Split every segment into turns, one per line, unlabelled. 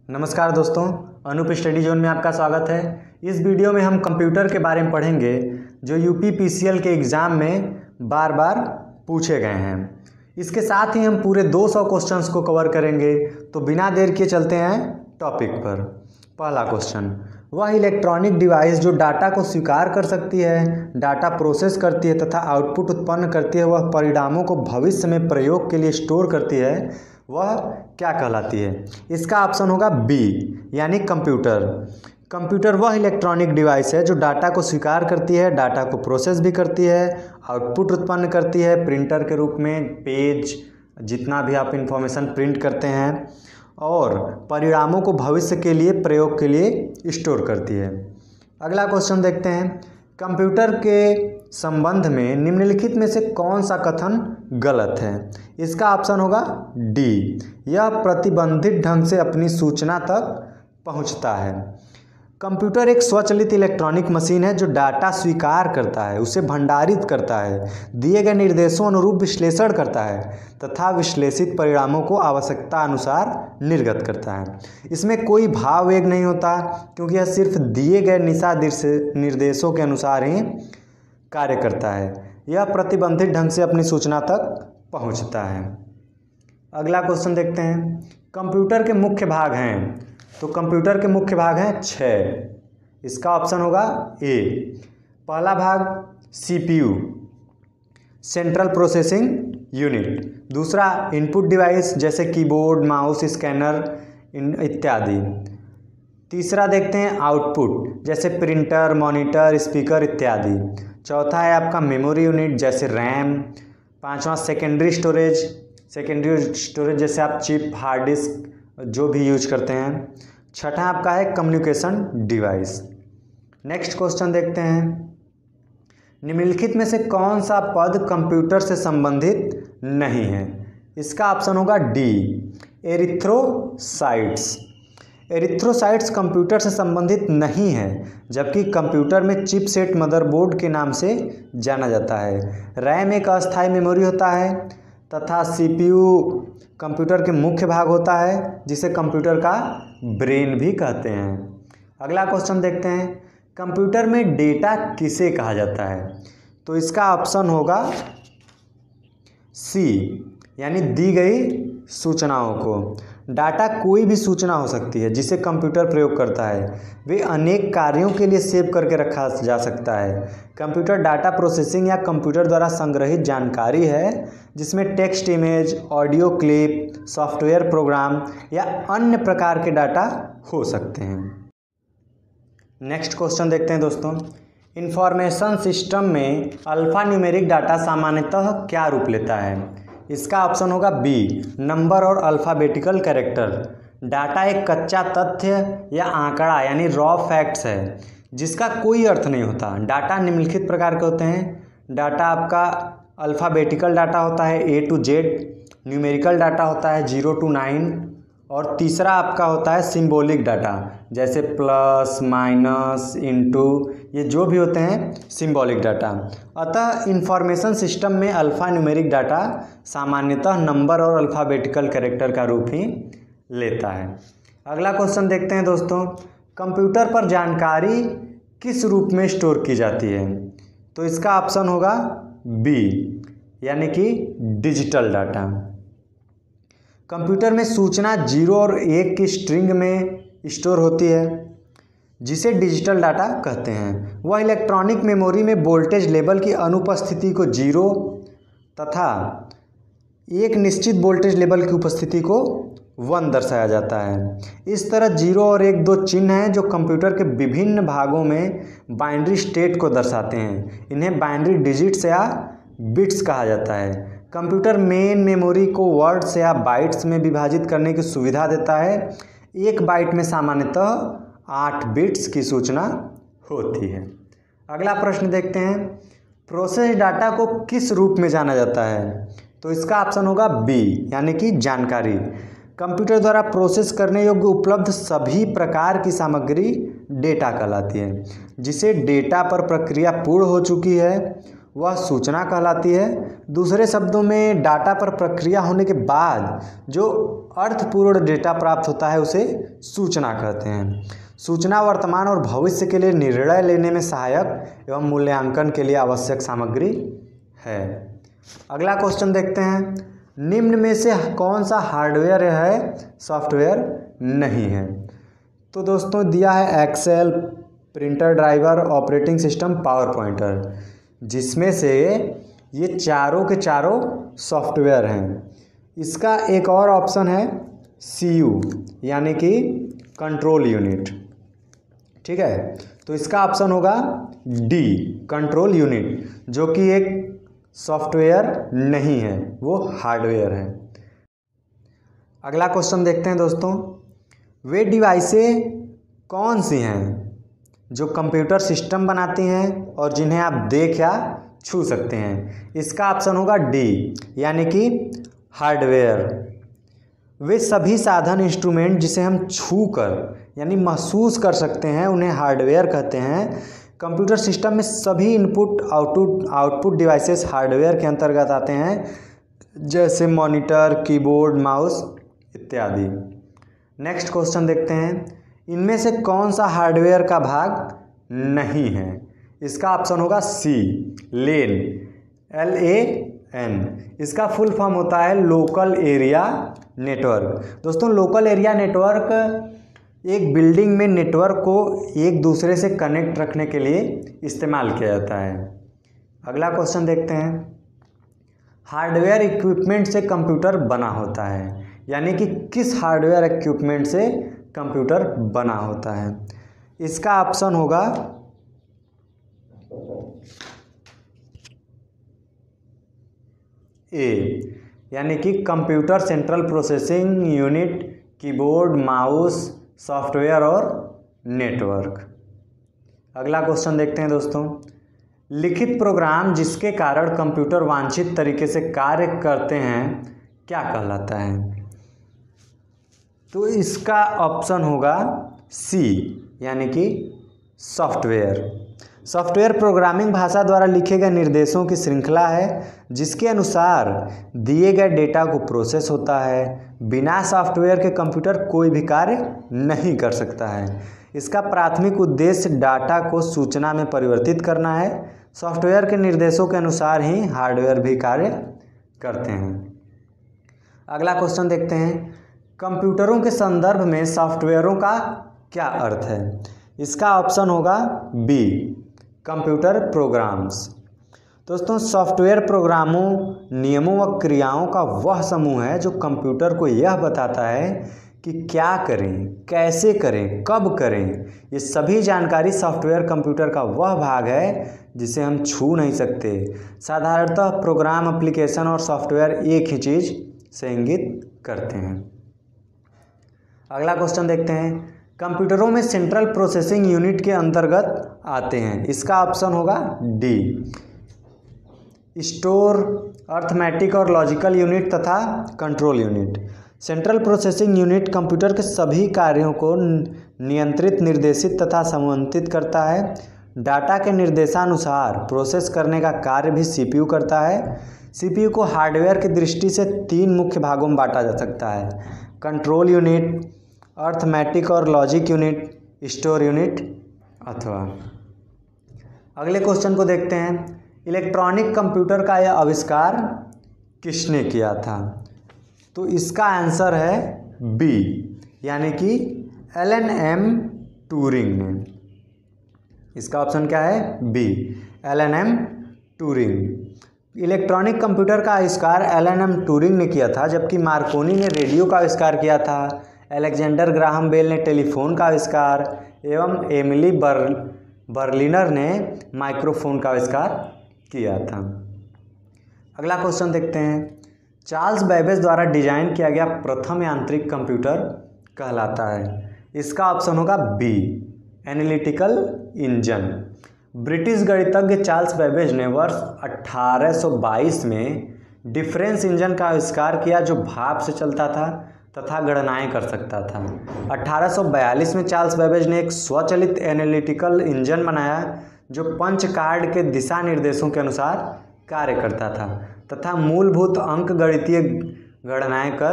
नमस्कार दोस्तों, Anoop study zone में आपका स्वागत है। इस वीडियो में हम कंप्यूटर के बारे में पढ़ेंगे जो यूपी पीसीएल के एग्ज़ाम में बार बार पूछे गए हैं। इसके साथ ही हम पूरे 200 क्वेश्चंस को कवर करेंगे। तो बिना देर किए चलते हैं टॉपिक पर। पहला क्वेश्चन, वह इलेक्ट्रॉनिक डिवाइस जो डाटा को स्वीकार कर सकती है, डाटा प्रोसेस करती है तथा आउटपुट उत्पन्न करती है, वह परिणामों को भविष्य में प्रयोग के लिए स्टोर करती है, वह क्या कहलाती है? इसका ऑप्शन होगा बी यानी कंप्यूटर। कंप्यूटर वह इलेक्ट्रॉनिक डिवाइस है जो डाटा को स्वीकार करती है, डाटा को प्रोसेस भी करती है, आउटपुट उत्पन्न करती है प्रिंटर के रूप में, पेज जितना भी आप इंफॉर्मेशन प्रिंट करते हैं, और परिणामों को भविष्य के लिए प्रयोग के लिए स्टोर करती है। अगला क्वेश्चन देखते हैं, कंप्यूटर के संबंध में निम्नलिखित में से कौन सा कथन गलत है? इसका ऑप्शन होगा डी, यह प्रतिबंधित ढंग से अपनी सूचना तक पहुंचता है। कंप्यूटर एक स्वचालित इलेक्ट्रॉनिक मशीन है जो डाटा स्वीकार करता है, उसे भंडारित करता है, दिए गए निर्देशों अनुरूप विश्लेषण करता है तथा विश्लेषित परिणामों को आवश्यकता अनुसार निर्गत करता है। इसमें कोई भाव वेग नहीं होता क्योंकि यह सिर्फ दिए गए निर्देशों के अनुसार ही कार्य करता है। यह प्रतिबंधित ढंग से अपनी सूचना तक पहुंचता है। अगला क्वेश्चन देखते हैं, कंप्यूटर के मुख्य भाग हैं। तो कंप्यूटर के मुख्य भाग हैं 6। इसका ऑप्शन होगा ए। पहला भाग सीपीयू, सेंट्रल प्रोसेसिंग यूनिट। दूसरा इनपुट डिवाइस जैसे कीबोर्ड, माउस, स्कैनर इत्यादि। तीसरा देखते हैं आउटपुट जैसे प्रिंटर, मॉनिटर, स्पीकर इत्यादि। चौथा है आपका मेमोरी यूनिट जैसे रैम। पांचवा सेकेंडरी स्टोरेज जैसे आप चिप, हार्ड डिस्क जो भी यूज करते हैं। छठा आपका है कम्युनिकेशन डिवाइस। नेक्स्ट क्वेश्चन देखते हैं, निम्नलिखित में से कौन सा पद कंप्यूटर से संबंधित नहीं है? इसका ऑप्शन होगा डी, एरिथ्रोसाइट्स। एरिथ्रोसाइट्स कंप्यूटर से संबंधित नहीं है, जबकि कंप्यूटर में चिपसेट मदरबोर्ड के नाम से जाना जाता है। रैम एक अस्थायी मेमोरी होता है तथा सीपीयू कंप्यूटर के मुख्य भाग होता है जिसे कंप्यूटर का ब्रेन भी कहते हैं। अगला क्वेश्चन देखते हैं, कंप्यूटर में डेटा किसे कहा जाता है? तो इसका ऑप्शन होगा सी यानी दी गई सूचनाओं को। डाटा कोई भी सूचना हो सकती है जिसे कंप्यूटर प्रयोग करता है, वे अनेक कार्यों के लिए सेव करके रखा जा सकता है। कंप्यूटर डाटा प्रोसेसिंग या कंप्यूटर द्वारा संग्रहित जानकारी है जिसमें text, image, audio clip, software program या अन्य प्रकार के डाटा हो सकते हैं। नेक्स्ट क्वेश्चन देखते हैं दोस्तों, इंफॉर्मेशन सिस्टम में अल्फा न्यूमेरिक डाटा सामान्यतः क्या रूप लेता है? इसका ऑप्शन होगा बी, नंबर और अल्फ़ाबेटिकल कैरेक्टर। डाटा एक कच्चा तथ्य या आंकड़ा यानी रॉ फैक्ट्स है जिसका कोई अर्थ नहीं होता। डाटा निम्नलिखित प्रकार के होते हैं। डाटा आपका अल्फ़ाबेटिकल डाटा होता है A to Z, numerical data होता है 0 to 9, और तीसरा आपका होता है सिंबॉलिक डाटा जैसे प्लस, माइनस, इनटू, ये जो भी होते हैं सिंबॉलिक डाटा। अतः इंफॉर्मेशन सिस्टम में अल्फ़ा न्यूमेरिक डाटा सामान्यतः नंबर और अल्फ़ाबेटिकल कैरेक्टर का रूप ही लेता है। अगला क्वेश्चन देखते हैं दोस्तों, कंप्यूटर पर जानकारी किस रूप में स्टोर की जाती है? तो इसका ऑप्शन होगा बी यानी कि डिजिटल डाटा। कंप्यूटर में सूचना 0 और 1 की स्ट्रिंग में स्टोर होती है जिसे डिजिटल डाटा कहते हैं। वह इलेक्ट्रॉनिक मेमोरी में वोल्टेज लेवल की अनुपस्थिति को 0 तथा एक निश्चित वोल्टेज लेवल की उपस्थिति को 1 दर्शाया जाता है। इस तरह 0 और 1 दो चिन्ह हैं जो कंप्यूटर के विभिन्न भागों में बाइनरी स्टेट को दर्शाते हैं। इन्हें बाइनरी डिजिट्स या बिट्स कहा जाता है। कंप्यूटर मेन मेमोरी को वर्ड्स या बाइट्स में विभाजित करने की सुविधा देता है। एक बाइट में सामान्यतः 8 बिट्स की सूचना होती है। अगला प्रश्न देखते हैं, प्रोसेस डाटा को किस रूप में जाना जाता है? तो इसका ऑप्शन होगा बी यानी कि जानकारी। कंप्यूटर द्वारा प्रोसेस करने योग्य उपलब्ध सभी प्रकार की सामग्री डेटा कहलाती है। जिसे डेटा पर प्रक्रिया पूर्ण हो चुकी है वह सूचना कहलाती है। दूसरे शब्दों में डाटा पर प्रक्रिया होने के बाद जो अर्थपूर्ण डेटा प्राप्त होता है उसे सूचना कहते हैं। सूचना वर्तमान और भविष्य के लिए निर्णय लेने में सहायक एवं मूल्यांकन के लिए आवश्यक सामग्री है। अगला क्वेश्चन देखते हैं, निम्न में से कौन सा हार्डवेयर है, सॉफ्टवेयर नहीं है? तो दोस्तों दिया है Excel, printer driver, operating system, power pointer, जिसमें से ये चारों के चारों सॉफ्टवेयर हैं। इसका एक और ऑप्शन है CU यानी कि कंट्रोल यूनिट। ठीक है, तो इसका ऑप्शन होगा D कंट्रोल यूनिट, जो कि एक सॉफ्टवेयर नहीं है, वो हार्डवेयर है। अगला क्वेश्चन देखते हैं दोस्तों, वे डिवाइसें कौन सी हैं जो कंप्यूटर सिस्टम बनाती हैं और जिन्हें आप देख या छू सकते हैं? इसका ऑप्शन होगा D यानी कि हार्डवेयर। वे सभी साधन इंस्ट्रूमेंट जिसे हम छू कर यानी महसूस कर सकते हैं उन्हें हार्डवेयर कहते हैं। कंप्यूटर सिस्टम में सभी इनपुट आउटपुट डिवाइसेस हार्डवेयर के अंतर्गत आते हैं, जैसे मॉनिटर, कीबोर्ड, माउस इत्यादि। नेक्स्ट क्वेश्चन देखते हैं, इनमें से कौन सा हार्डवेयर का भाग नहीं है? इसका ऑप्शन होगा C लेन, LAN। इसका फुल फॉर्म होता है लोकल एरिया नेटवर्क। दोस्तों लोकल एरिया नेटवर्क एक बिल्डिंग में नेटवर्क को एक दूसरे से कनेक्ट रखने के लिए इस्तेमाल किया जाता है। अगला क्वेश्चन देखते हैं, हार्डवेयर इक्विपमेंट से कंप्यूटर बना होता है, यानी कि किस हार्डवेयर इक्विपमेंट से कंप्यूटर बना होता है? इसका ऑप्शन होगा A यानी कि computer central processing unit, keyboard, mouse, software और नेटवर्क। अगला क्वेश्चन देखते हैं दोस्तों, लिखित प्रोग्राम जिसके कारण कंप्यूटर वांछित तरीके से कार्य करते हैं क्या कहलाता है? तो इसका ऑप्शन होगा C यानी कि सॉफ्टवेयर। सॉफ्टवेयर प्रोग्रामिंग भाषा द्वारा लिखे गए निर्देशों की श्रृंखला है जिसके अनुसार दिए गए डेटा को प्रोसेस होता है। बिना सॉफ्टवेयर के कंप्यूटर कोई भी कार्य नहीं कर सकता है। इसका प्राथमिक उद्देश्य डाटा को सूचना में परिवर्तित करना है। सॉफ्टवेयर के निर्देशों के अनुसार ही हार्डवेयर भी कार्य करते हैं। अगला क्वेश्चन देखते हैं, कंप्यूटरों के संदर्भ में सॉफ्टवेयरों का क्या अर्थ है? इसका ऑप्शन होगा B कंप्यूटर प्रोग्राम्स। दोस्तों सॉफ्टवेयर प्रोग्रामों, नियमों व क्रियाओं का वह समूह है जो कंप्यूटर को यह बताता है कि क्या करें, कैसे करें, कब करें। ये सभी जानकारी सॉफ्टवेयर कंप्यूटर का वह भाग है जिसे हम छू नहीं सकते। साधारणतः प्रोग्राम, एप्लीकेशन और सॉफ्टवेयर एक ही चीज़ से इंगित करते हैं। अगला क्वेश्चन देखते हैं, कंप्यूटरों में सेंट्रल प्रोसेसिंग यूनिट के अंतर्गत आते हैं। इसका ऑप्शन होगा D स्टोर, अर्थमेटिक और लॉजिकल यूनिट तथा control unit. Central processing unit computer के सभी कार्यों को नियंत्रित, निर्देशित तथा समन्वित करता है। डाटा के निर्देशानुसार प्रोसेस करने का कार्य भी CPU करता है। CPU को हार्डवेयर की दृष्टि से 3 मुख्य भागों में बांटा जा सकता है, कंट्रोल यूनिट, अर्थमेटिक और लॉजिक यूनिट, स्टोर यूनिट अथवा। अगले क्वेश्चन को देखते हैं, इलेक्ट्रॉनिक कंप्यूटर का यह आविष्कार किसने किया था? तो इसका आंसर है B यानी कि एलन एम ट्यूरिंग ने। इसका ऑप्शन क्या है? B Alan M Turing. Electronic computer का आविष्कार एलन एम ट्यूरिंग ने किया था, जबकि मार्कोनी ने रेडियो का आविष्कार किया था। अलेक्जेंडर ग्राहम बेल ने टेलीफोन का आविष्कार एवं एमिली बर्लिनर ने माइक्रोफोन का आविष्कार किया था। अगला क्वेश्चन देखते हैं, चार्ल्स बेबेज द्वारा डिजाइन किया गया प्रथम यांत्रिक कंप्यूटर कहलाता है। इसका ऑप्शन होगा B एनालिटिकल इंजन। ब्रिटिश गणितज्ञ चार्ल्स बेबेज ने वर्ष 1822 में डिफरेंस इंजन का आविष्कार किया, जो भाप से चलता था तथा गणनाएं कर सकता था। 1842 में चार्ल्स बेबेज ने एक स्वचालित एनालिटिकल इंजन बनाया जो पंच कार्ड के दिशा निर्देशों के अनुसार कार्य करता था तथा मूलभूत अंकगणितीय गणनाएं कर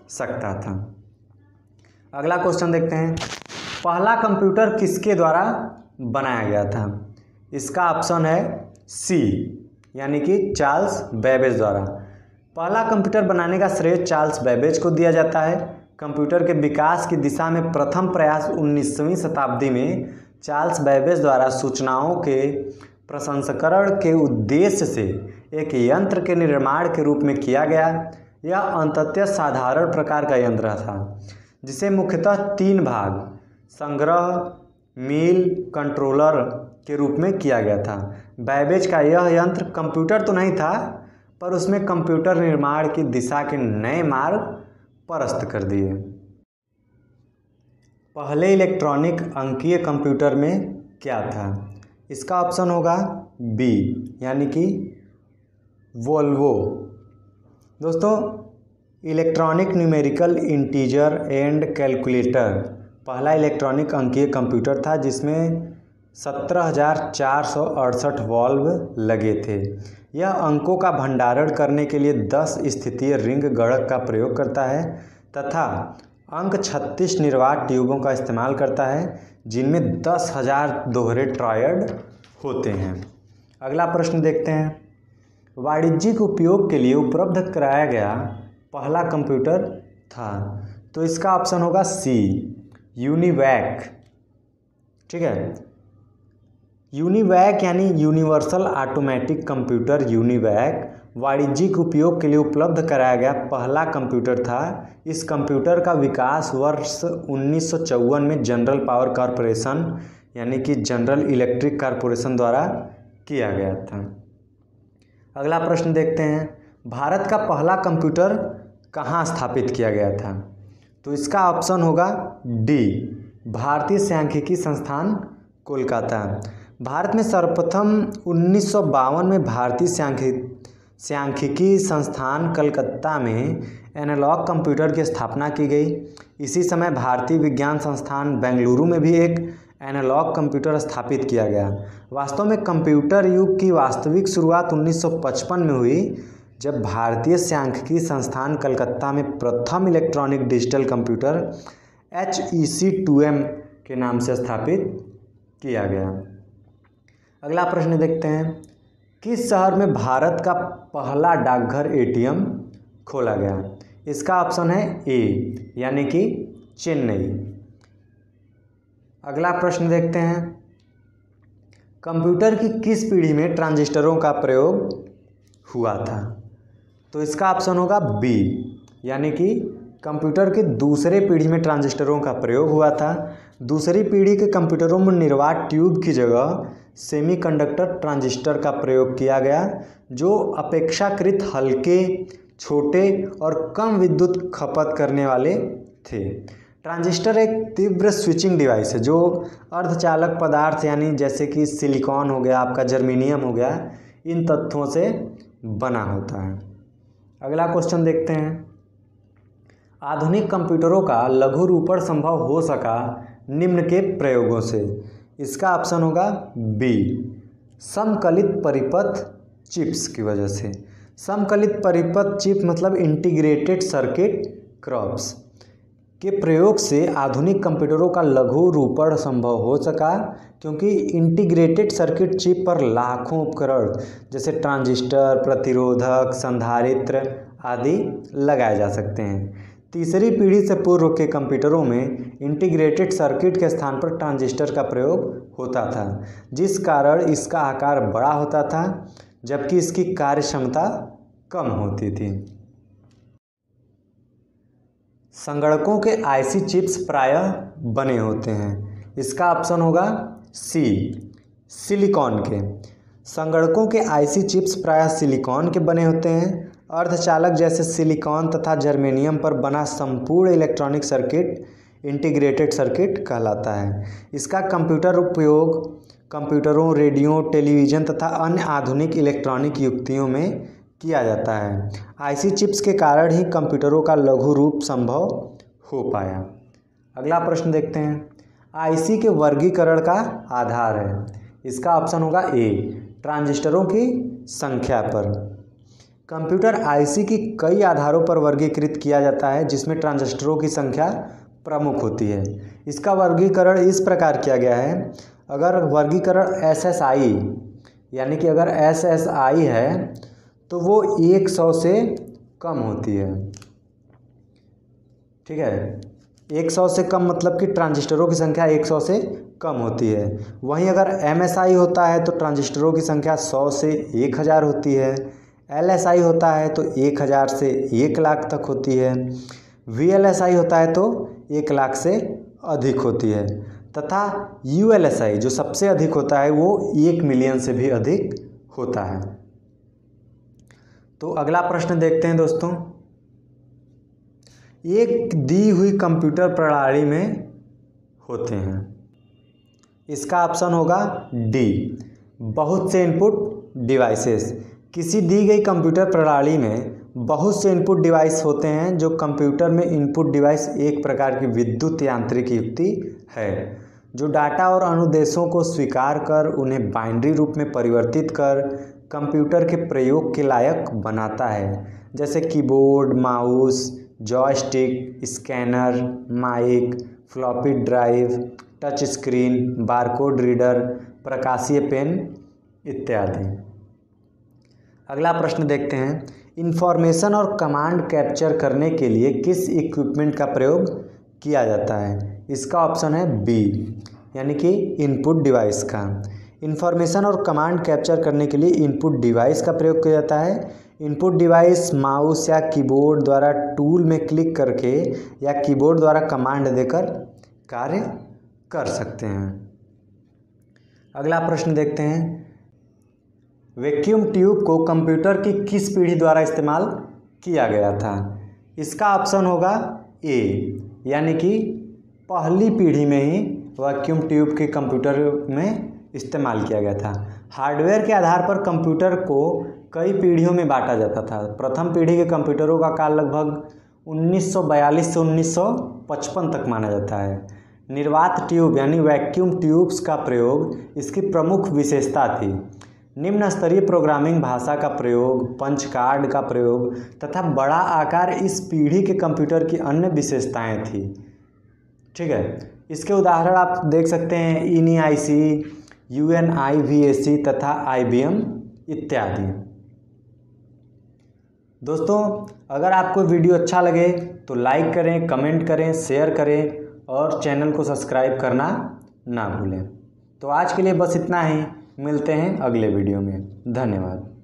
सकता था। अगला क्वेश्चन देखते हैं, पहला कंप्यूटर किसके द्वारा बनाया गया था? इसका ऑप्शन है सी, यानी कि चार्ल्स बेबेज द्वारा। पहला कंप्यूटर बनाने का श्रेय चार्ल्स बेबेज को दिया जाता है। कंप्यूटर के विकास की दिशा में प्रथम प्रयास 19वीं शताब्दी में चार्ल्स बेबेज द्वारा सूचनाओं के प्रसंस्करण के उद्देश्य से एक यंत्र के निर्माण के रूप में किया गया। यह अंततः साधारण प्रकार का यंत्र था जिसे मुख्यतः 3 भाग संग्रह, मील, कंट्रोलर के रूप में किया गया था। बेबेज का यह यंत्र कंप्यूटर तो नहीं था, पर उसमें कंप्यूटर निर्माण की दिशा के नए मार्ग प्रशस्त कर दिए। पहले इलेक्ट्रॉनिक अंकीय कंप्यूटर में क्या था? इसका ऑप्शन होगा बी, यानी कि वोल्वो। दोस्तों, electronic numerical integer and calculator पहला इलेक्ट्रॉनिक अंकीय कंप्यूटर था जिसमें 17,468 वॉल्व लगे थे। यह अंकों का भंडारण करने के लिए 10 स्थितीय रिंग गणक का प्रयोग करता है तथा अंक 36 निर्वात ट्यूबों का इस्तेमाल करता है जिनमें 10,000 दोहरे ट्रायड होते हैं। अगला प्रश्न देखते हैं, वाणिज्यिक उपयोग के लिए उपलब्ध कराया गया पहला कंप्यूटर था? तो इसका ऑप्शन होगा सी, यूनिवैक। ठीक है, यूनिवैक यानी यूनिवर्सल ऑटोमेटिक कंप्यूटर यूनिवैक वाणिज्यिक उपयोग के लिए उपलब्ध कराया गया पहला कंप्यूटर था। इस कंप्यूटर का विकास वर्ष 1954 में जनरल पावर कॉरपोरेशन यानी कि जनरल इलेक्ट्रिक कॉरपोरेशन द्वारा किया गया था। अगला प्रश्न देखते हैं, भारत का पहला कंप्यूटर कहाँ स्थापित किया गया था? तो इसका ऑप्शन होगा डी, भारतीय सांख्यिकी संस्थान कोलकाता। भारत में सर्वप्रथम 1952 में भारतीय सांख्यिकी संस्थान कलकत्ता में एनालॉग कंप्यूटर की स्थापना की गई। इसी समय भारतीय विज्ञान संस्थान बेंगलुरु में भी एक एनालॉग कंप्यूटर स्थापित किया गया। वास्तव में कंप्यूटर युग की वास्तविक शुरुआत 1955 में हुई जब भारतीय सांख्यिकी संस्थान कलकत्ता में प्रथम इलेक्ट्रॉनिक डिजिटल कंप्यूटर HEC2M के नाम से स्थापित किया गया। अगला प्रश्न देखते हैं, किस शहर में भारत का पहला डाकघर ATM खोला गया? इसका ऑप्शन है ए, यानी कि चेन्नई। अगला प्रश्न देखते हैं, कंप्यूटर की किस पीढ़ी में ट्रांजिस्टरों का प्रयोग हुआ था? तो इसका ऑप्शन होगा बी, यानी कि कंप्यूटर की दूसरे पीढ़ी में ट्रांजिस्टरों का प्रयोग हुआ था। दूसरी पीढ़ी के कंप्यूटरों में निर्वात ट्यूब की जगह सेमीकंडक्टर ट्रांजिस्टर का प्रयोग किया गया जो अपेक्षाकृत हल्के, छोटे और कम विद्युत खपत करने वाले थे। ट्रांजिस्टर एक तीव्र स्विचिंग डिवाइस है जो अर्धचालक पदार्थ यानी जैसे कि सिलिकॉन हो गया, आपका जर्मेनियम हो गया, इन तत्वों से बना होता है। अगला क्वेश्चन देखते हैं, आधुनिक कंप्यूटरों का लघु रूपण संभव हो सका निम्न के प्रयोगों से? इसका ऑप्शन होगा बी, समकलित परिपथ चिप्स की वजह से। समकलित परिपथ चिप मतलब इंटीग्रेटेड सर्किट क्रॉप्स के प्रयोग से आधुनिक कंप्यूटरों का लघु रूपण संभव हो सका क्योंकि इंटीग्रेटेड सर्किट चिप पर लाखों उपकरण जैसे ट्रांजिस्टर, प्रतिरोधक, संधारित्र आदि लगाए जा सकते हैं। तीसरी पीढ़ी से पूर्व के कंप्यूटरों में इंटीग्रेटेड सर्किट के स्थान पर ट्रांजिस्टर का प्रयोग होता था जिस कारण इसका आकार बड़ा होता था जबकि इसकी कार्य क्षमता कम होती थी। संगणकों के आईसी चिप्स प्रायः बने होते हैं। इसका ऑप्शन होगा सी, सिलिकॉन के। संगणकों के आईसी चिप्स प्रायः सिलिकॉन के बने होते हैं। अर्धचालक जैसे सिलिकॉन तथा जर्मेनियम पर बना संपूर्ण इलेक्ट्रॉनिक सर्किट इंटीग्रेटेड सर्किट कहलाता है। इसका कंप्यूटर उपयोग कंप्यूटरों, रेडियो, टेलीविज़न तथा अन्य आधुनिक इलेक्ट्रॉनिक युक्तियों में किया जाता है। आईसी चिप्स के कारण ही कंप्यूटरों का लघु रूप संभव हो पाया। अगला प्रश्न देखते हैं, आईसी के वर्गीकरण का आधार है। इसका ऑप्शन होगा ए, ट्रांजिस्टरों की संख्या पर। कंप्यूटर आईसी की कई आधारों पर वर्गीकृत किया जाता है, जिसमें ट्रांजिस्टरों की संख्या प्रमुख होती है। इसका वर्गीकरण इस प्रकार किया गया है। अगर वर्गीकरण एसएसआई यानी कि अगर एसएसआई है तो वो 100 से कम होती है। ठीक है, 100 से कम मतलब कि ट्रांजिस्टरों की संख्या 100 से कम होती है। वहीं अगर एमएसआई होता है तो ट्रांजिस्टरों की संख्या 100 से 1000 होती है। एलएसआई होता है तो 1000 से 1 लाख तक होती है। वीएलएसआई होता है तो 1 लाख से अधिक होती है, तथा यूएलएसआई जो सबसे अधिक होता है वो 1 मिलियन से भी अधिक होता है। तो अगला प्रश्न देखते हैं दोस्तों। एक दी हुई कंप्यूटर प्रणाली में होते हैं। इसका ऑप्शन होगा डी, बहुत से इनपुट डिवाइसेस। किसी दी गई कंप्यूटर प्रणाली में बहुत से इनपुट डिवाइस होते हैं। जो कंप्यूटर में इनपुट डिवाइस एक प्रकार की विद्युत यांत्रिक युक्ति है जो डाटा और अनुदेशों को स्वीकार कर उन्हें बाइनरी रूप में परिवर्तित कर कंप्यूटर के प्रयोग के लायक बनाता है, जैसे keyboard, mouse, joystick, scanner, mic, floppy drive, touch screen, barcode reader, प्रकाशीय पेन इत्यादि। अगला प्रश्न देखते हैं। इंफॉर्मेशन और कमांड कैप्चर करने के लिए किस इक्विपमेंट का प्रयोग किया जाता है? इसका ऑप्शन है बी, यानी कि इनपुट डिवाइस का। इंफॉर्मेशन और कमांड कैप्चर करने के लिए इनपुट डिवाइस का प्रयोग किया जाता है। इनपुट डिवाइस माउस या कीबोर्ड द्वारा टूल में क्लिक करके या कीबोर्ड द्वारा कमांड देकर कार्य कर सकते हैं। अगला प्रश्न देखते हैं। वैक्यूम ट्यूब को कंप्यूटर की किस पीढ़ी द्वारा इस्तेमाल किया गया था? इसका ऑप्शन होगा ए, यानी कि पहली पीढ़ी में ही वैक्यूम ट्यूब के कंप्यूटर में इस्तेमाल किया गया था। हार्डवेयर के आधार पर कंप्यूटर को कई पीढ़ियों में बांटा जाता था। प्रथम पीढ़ी के कंप्यूटरों का काल लगभग 1942 से 1955 तक माना जाता है। निर्वात ट्यूब यानी वैक्यूम ट्यूब्स का प्रयोग इसकी प्रमुख विशेषता थी। निम्न स्तरीय प्रोग्रामिंग भाषा का प्रयोग, पंच कार्ड का प्रयोग तथा बड़ा आकार इस पीढ़ी के कंप्यूटर की अन्य विशेषताएं थी। ठीक है, इसके उदाहरण आप देख सकते हैं ENIAC, UNIVAC तथा IBM इत्यादि। दोस्तों, अगर आपको वीडियो अच्छा लगे तो लाइक करें, कमेंट करें, शेयर करें और चैनल को सब्सक्राइब करना ना भूलें। तो आज के लिए बस इतना ही। मिलते हैं अगले वीडियो में। धन्यवाद।